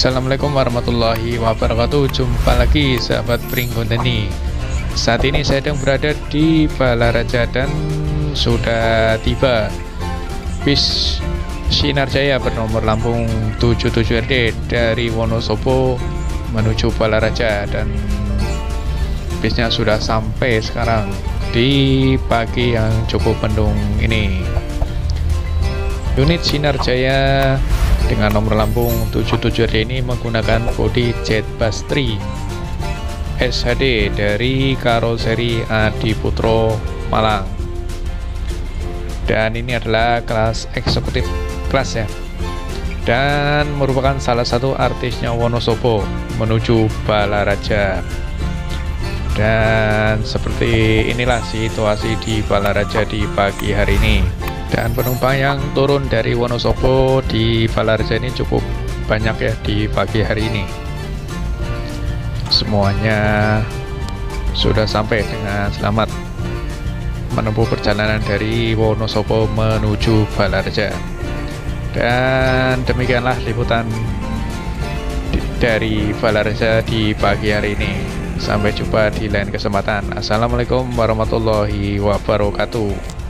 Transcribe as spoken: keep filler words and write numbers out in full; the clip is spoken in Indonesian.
Assalamualaikum warahmatullahi wabarakatuh. Jumpa lagi sahabat Pringgonteni. Saat ini saya sedang berada di Balaraja dan sudah tiba bis Sinar Jaya bernomor lambung tujuh tujuh R D dari Wonosobo menuju Balaraja, dan bisnya sudah sampai sekarang di pagi yang cukup mendung ini. Unit Sinar Jaya dengan nomor lambung tujuh tujuh R D ini menggunakan bodi Jetbus tiga S H D dari karoseri Adiputro Malang, dan ini adalah kelas eksekutif kelas ya, dan merupakan salah satu artisnya Wonosobo menuju Balaraja. Dan seperti inilah situasi di Balaraja di pagi hari ini. Dan penumpang yang turun dari Wonosobo di Balaraja ini cukup banyak ya di pagi hari ini. Semuanya sudah sampai dengan selamat menempuh perjalanan dari Wonosobo menuju Balaraja. Dan demikianlah liputan dari Balaraja di pagi hari ini. Sampai jumpa di lain kesempatan. Assalamualaikum warahmatullahi wabarakatuh.